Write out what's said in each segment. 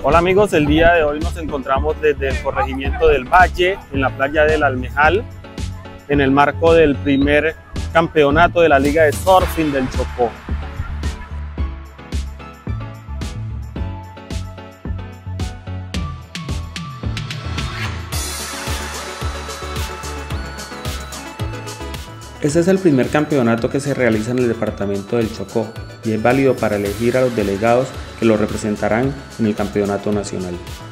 Hola amigos, el día de hoy nos encontramos desde el corregimiento del Valle, en la playa del Almejal, en el marco del primer campeonato de la Liga de Surfing del Chocó. Este es el primer campeonato que se realiza en el departamento del Chocó y es válido para elegir a los delegados que lo representarán en el campeonato nacional.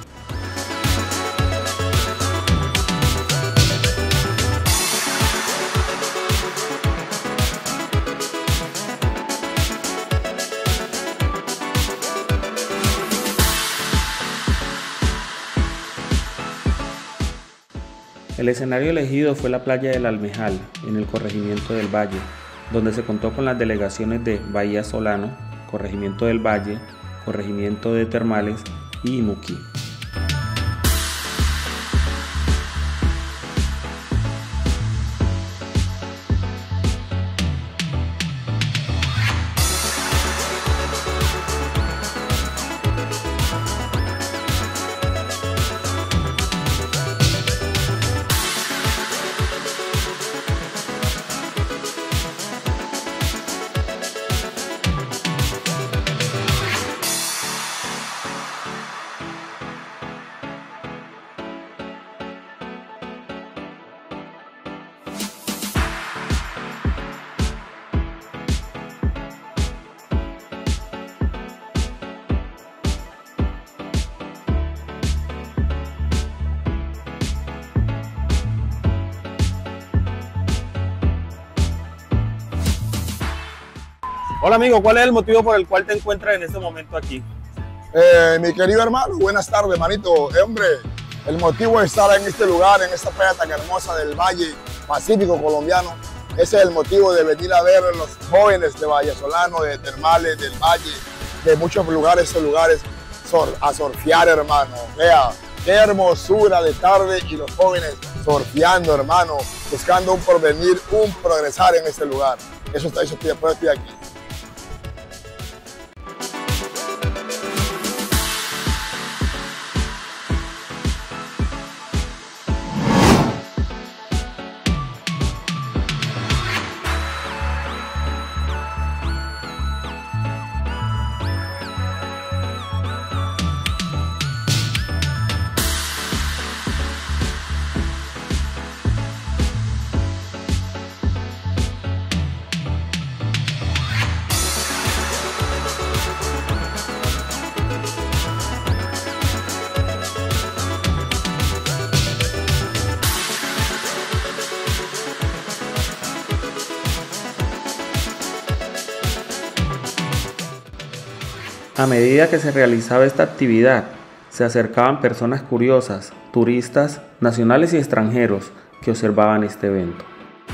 El escenario elegido fue la playa del Almejal, en el corregimiento del Valle, donde se contó con las delegaciones de Bahía Solano, corregimiento del Valle, corregimiento de Termales y Imuquí. Hola amigo, ¿cuál es el motivo por el cual te encuentras en este momento aquí? Mi querido hermano, buenas tardes, manito. Hombre, el motivo de estar en este lugar, en esta playa tan hermosa del Valle Pacífico colombiano, ese es el motivo de venir a ver a los jóvenes de Bahía Solano, de Termales, del Valle, de muchos lugares, a surfear, hermano. Vea, qué hermosura de tarde y los jóvenes surfeando, hermano, buscando un porvenir, un progresar en este lugar. Eso estoy aquí. A medida que se realizaba esta actividad, se acercaban personas curiosas, turistas, nacionales y extranjeros que observaban este evento.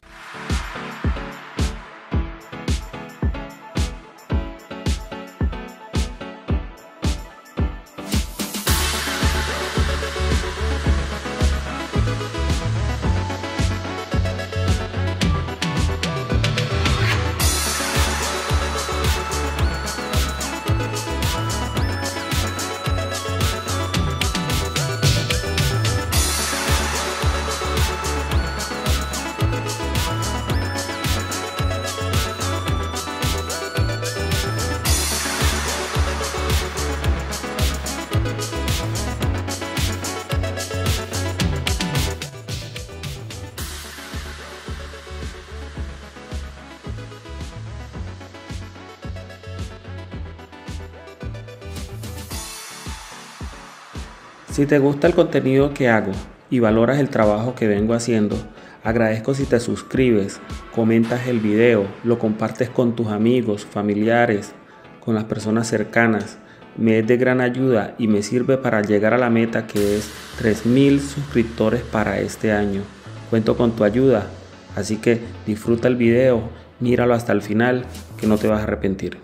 Si te gusta el contenido que hago y valoras el trabajo que vengo haciendo, agradezco si te suscribes, comentas el video, lo compartes con tus amigos, familiares, con las personas cercanas. Me es de gran ayuda y me sirve para llegar a la meta que es 3000 suscriptores para este año. Cuento con tu ayuda, así que disfruta el video, míralo hasta el final, que no te vas a arrepentir.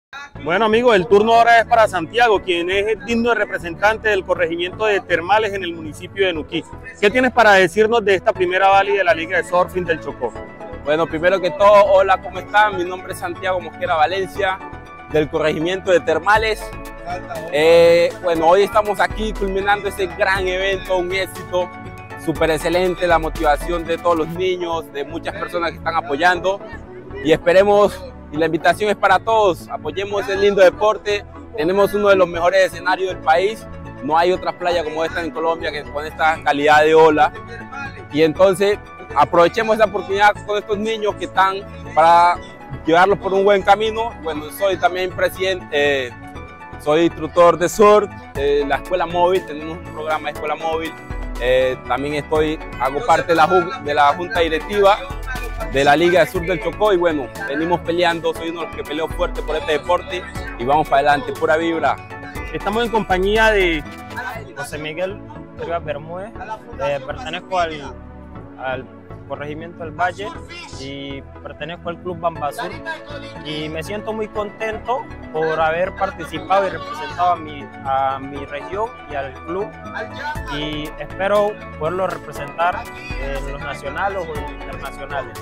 Bueno amigos, el turno ahora es para Santiago, quien es el digno representante del corregimiento de Termales en el municipio de Nuquí. ¿Qué tienes para decirnos de esta primera válida de la Liga de Surfing del Chocó? Bueno, primero que todo, hola, ¿cómo están? Mi nombre es Santiago Mosquera Valencia, del corregimiento de Termales. Bueno, hoy estamos aquí culminando este gran evento, un éxito súper excelente, la motivación de todos los niños, de muchas personas que están apoyando, y esperemos, y la invitación es para todos, apoyemos el lindo deporte. Tenemos uno de los mejores escenarios del país, no hay otra playa como esta en Colombia que con esta calidad de ola, y entonces aprovechemos esta oportunidad con estos niños que están para llevarlos por un buen camino. Bueno, soy también presidente, soy instructor de surf de la escuela móvil, tenemos un programa de escuela móvil. También hago parte de la junta directiva de la Liga de Surf del Chocó, y bueno, venimos peleando, soy uno de los que peleo fuerte por este deporte y vamos para adelante, pura vibra. Estamos en compañía de José Miguel Bermúdez, pertenezco al corregimiento del Valle y pertenezco al Club Bambasur, y me siento muy contento por haber participado y representado a mi región y al club, y espero poderlo representar en los nacionales o internacionales.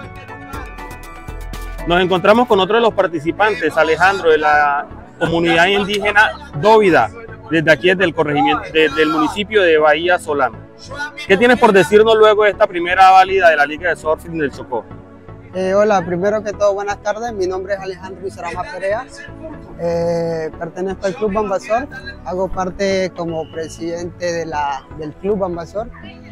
Nos encontramos con otro de los participantes, Alejandro, de la comunidad indígena Dóvida, desde aquí, desde el corregimiento, desde el municipio de Bahía Solano. ¿Qué tienes por decirnos luego de esta primera válida de la Liga de Surfing del Chocó? Hola, primero que todo, buenas tardes. Mi nombre es Alejandro Izarama Perea. Pertenezco al Club Bambasur. Hago parte como presidente del Club Bambasur.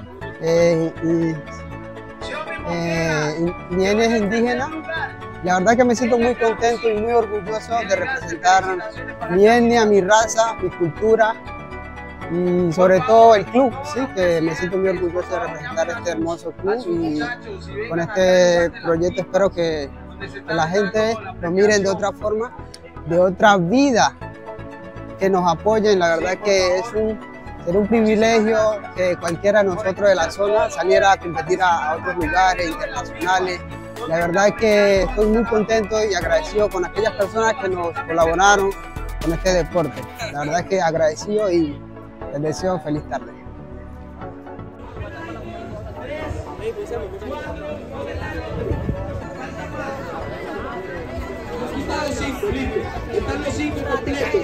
Mi etnia es indígena. La verdad que me siento muy contento y muy orgulloso de representar mi etnia, mi raza, mi cultura y sobre todo el club, ¿sí? Que me siento muy orgulloso de representar este hermoso club, y con este proyecto espero que la gente lo miren de otra forma, de otra vida, que nos apoyen. La verdad que sería un privilegio que cualquiera de nosotros de la zona saliera a competir a otros lugares internacionales. La verdad es que estoy muy contento y agradecido con aquellas personas que nos colaboraron con este deporte. La verdad es que agradecido y les deseo feliz tarde. Están los 5 completos.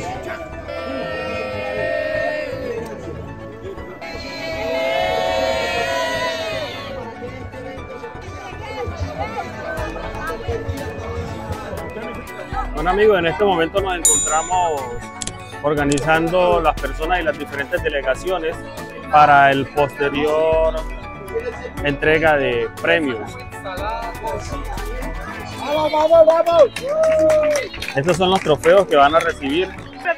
Bueno amigos, en este momento nos encontramos organizando las personas y las diferentes delegaciones para el posterior entrega de premios. ¡Vamos, vamos, vamos! Estos son los trofeos que van a recibir.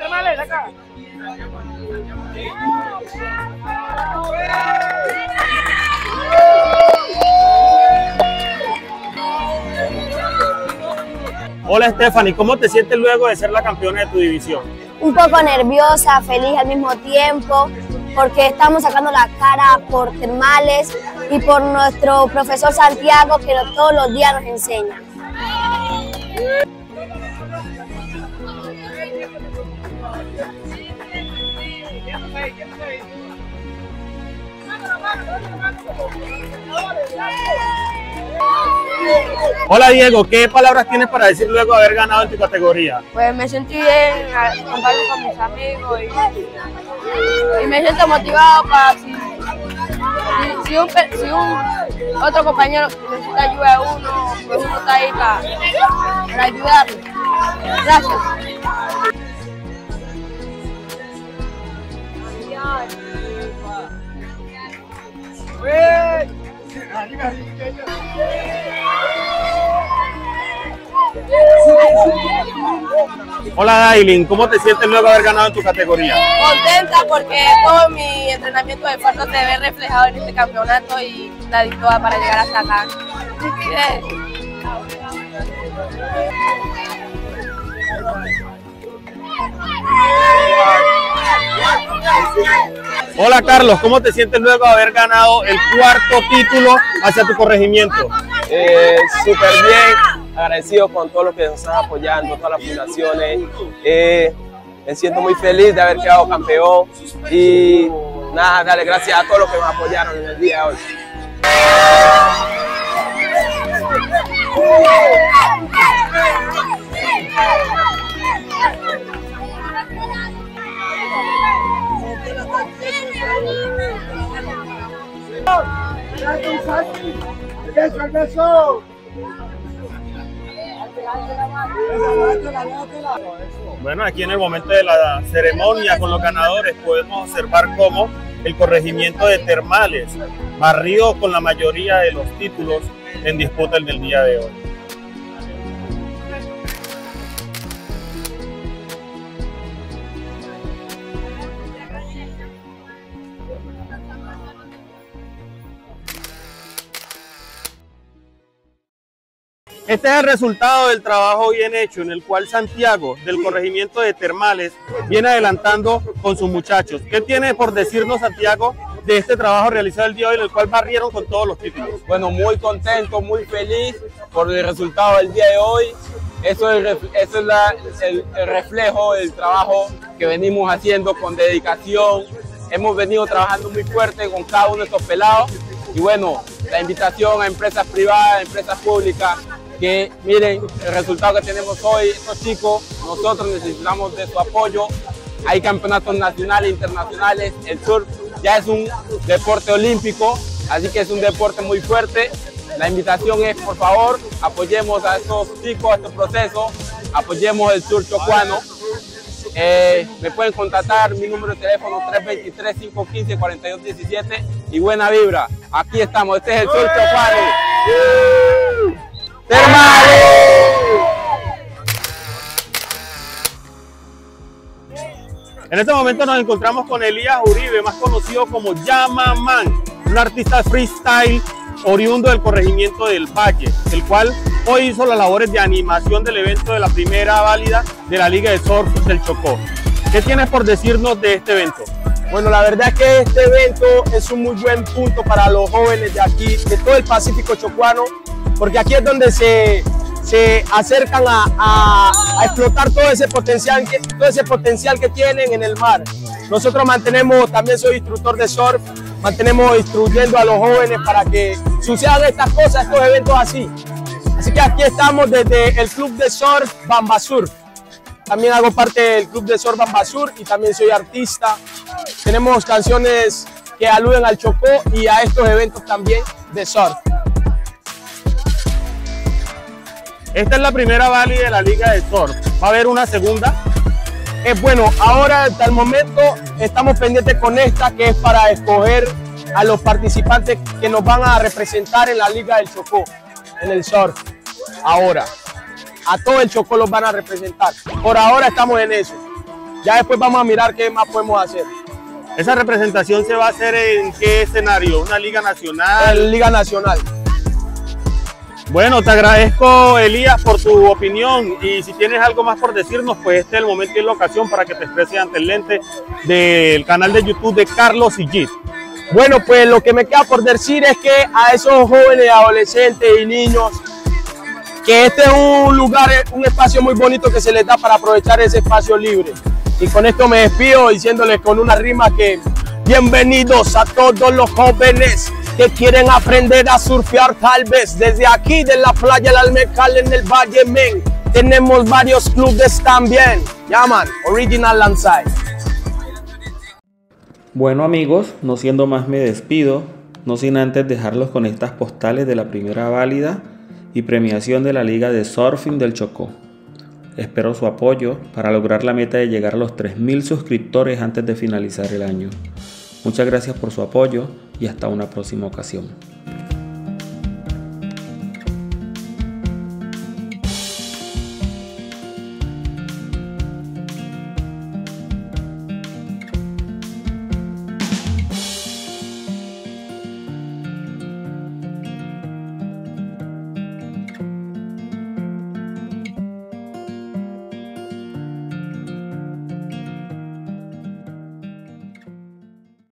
Hola Stephanie, ¿cómo te sientes luego de ser la campeona de tu división? Un poco nerviosa, feliz al mismo tiempo, porque estamos sacando la cara por Termales y por nuestro profesor Santiago, que todos los días nos enseña. Hola Diego, ¿qué palabras tienes para decir luego de haber ganado en tu categoría? Pues me sentí bien compartir con mis amigos y me siento motivado para si un otro compañero necesita ayuda de uno, pues uno está ahí para ayudarlo. Gracias. Hola Dailin, ¿cómo te sientes luego de haber ganado en tu categoría? Contenta porque todo mi entrenamiento de fuerza se ve reflejado en este campeonato y la di toda para llegar hasta acá. Hola Carlos, ¿cómo te sientes luego de haber ganado el cuarto título hacia tu corregimiento? Súper bien. agradecido con todos los que nos están apoyando, todas las fundaciones. Me siento muy feliz de haber quedado campeón y nada, darle gracias a todos los que me apoyaron en el día de hoy. Bueno, aquí en el momento de la ceremonia con los ganadores podemos observar cómo el corregimiento de Termales barrió con la mayoría de los títulos en disputa del día de hoy. Este es el resultado del trabajo bien hecho, en el cual Santiago, del corregimiento de Termales, viene adelantando con sus muchachos. ¿Qué tiene por decirnos, Santiago, de este trabajo realizado el día de hoy, en el cual barrieron con todos los títulos? Bueno, muy contento, muy feliz por el resultado del día de hoy. Eso es el reflejo del trabajo que venimos haciendo con dedicación. Hemos venido trabajando muy fuerte con cada uno de estos pelados. Y bueno, la invitación a empresas privadas, a empresas públicas, que miren el resultado que tenemos hoy. Estos chicos, nosotros necesitamos de su apoyo. Hay campeonatos nacionales e internacionales. El surf ya es un deporte olímpico, así que es un deporte muy fuerte. La invitación es, por favor, apoyemos a estos chicos, a este proceso, apoyemos el surf chocuano. Me pueden contactar, mi número de teléfono 323-515-4217 y buena vibra. Aquí estamos, este es el surf chocuano. ¡Termales! En este momento nos encontramos con Elías Uribe, más conocido como Llamaman, un artista freestyle oriundo del corregimiento del Valle, el cual hoy hizo las labores de animación del evento de la primera válida de la Liga de Surf del Chocó. ¿Qué tienes por decirnos de este evento? Bueno, la verdad es que este evento es un muy buen punto para los jóvenes de aquí, de todo el Pacífico chocuano, porque aquí es donde se acercan a explotar todo ese potencial que tienen en el mar. Nosotros también soy instructor de surf, mantenemos instruyendo a los jóvenes para que sucedan estas cosas, estos eventos así. Así que aquí estamos desde el club de surf Bambasur. También hago parte del club de surf Bambasur y también soy artista. Tenemos canciones que aluden al Chocó y a estos eventos también de surf. Esta es la primera válida de la Liga de Surf. ¿Va a haber una segunda? Bueno, ahora hasta el momento estamos pendientes con esta, que es para escoger a los participantes que nos van a representar en la Liga del Chocó, en el surf. Ahora, a todo el Chocó los van a representar. Por ahora estamos en eso. Ya después vamos a mirar qué más podemos hacer. ¿Esa representación se va a hacer en qué escenario? ¿Una liga nacional? En Liga Nacional. Bueno, te agradezco, Elías, por tu opinión, y si tienes algo más por decirnos, pues este es el momento y la ocasión para que te expreses ante el lente del canal de YouTube de Carlos Sigit. Bueno, pues lo que me queda por decir es que a esos jóvenes, adolescentes y niños, que este es un lugar, un espacio muy bonito que se les da para aprovechar ese espacio libre. Y con esto me despido diciéndoles con una rima que bienvenidos a todos los jóvenes que quieren aprender a surfear tal vez. Desde aquí de la playa El Almecal en el Valle Men tenemos varios clubes también. Llaman Original Landside. Bueno amigos, no siendo más me despido, no sin antes dejarlos con estas postales de la primera válida y premiación de la Liga de Surfing del Chocó. Espero su apoyo para lograr la meta de llegar a los 3000 suscriptores antes de finalizar el año. Muchas gracias por su apoyo y hasta una próxima ocasión.